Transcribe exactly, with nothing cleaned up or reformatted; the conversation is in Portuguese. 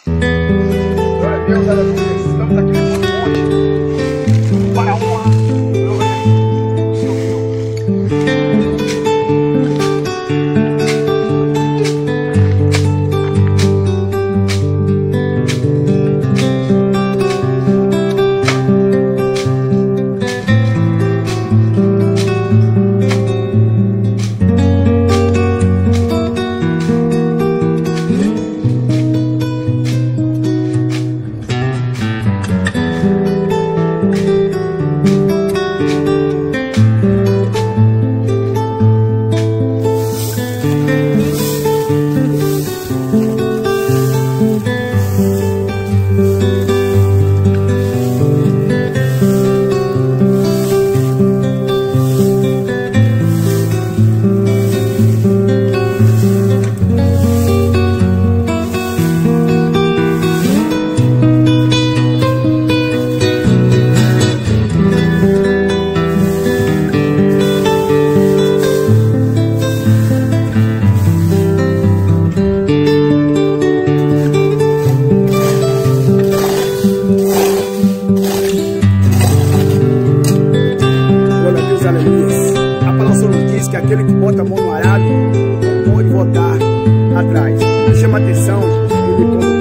Glória a Deus, aleluia. Estamos aqui nesse monte para a honra e glória do Senhor. A palavra do Senhor nos diz que aquele que bota a mão no arado não pode voltar atrás. Me chama a atenção, ele